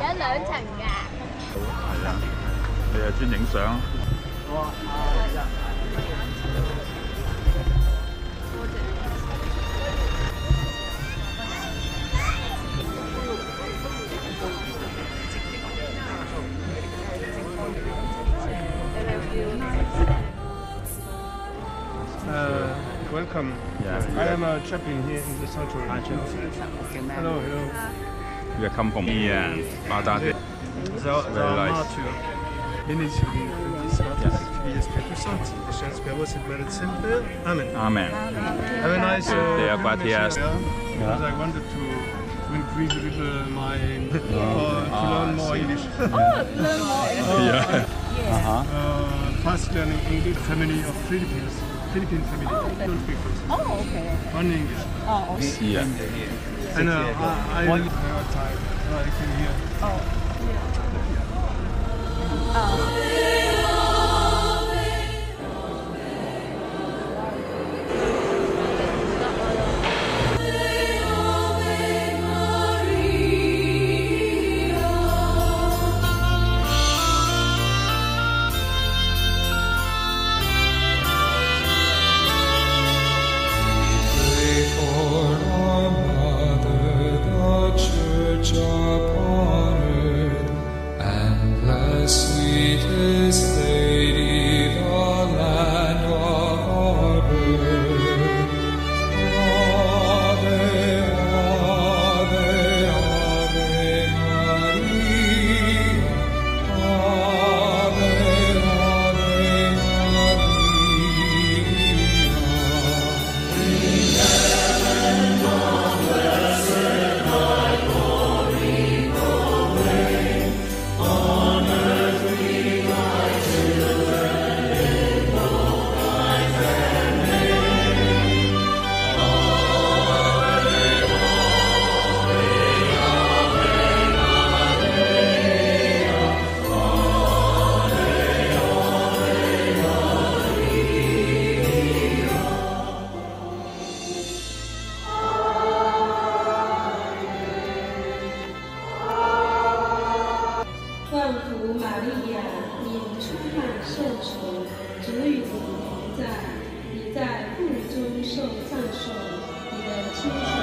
有2層㗎。 係啊，你係專影相。 Welcome. Yeah. I am a chaplain here in the sanctuary. Hello, hello. You come from here and Bangladesh. Very nice. Binnen jullie staat wie is interessant. Chance bij was het met simpel. Amen. Amen. Have a nice They are quite here. Because I wanted to increase a little my to learn more English. Learn more English. Yeah. Fast learning English family of Philippines. Philippine family. Don't speak French. Oh, okay. Only English. Oh, okay. Yeah. And I time. I can hear. Oh. Sweetest Lady, the land of our birth. Ave, Ave, Ave Maria. Ave, Ave 万福玛利亚，你充满圣宠，主与你同在，你在妇女中受赞颂，你的亲生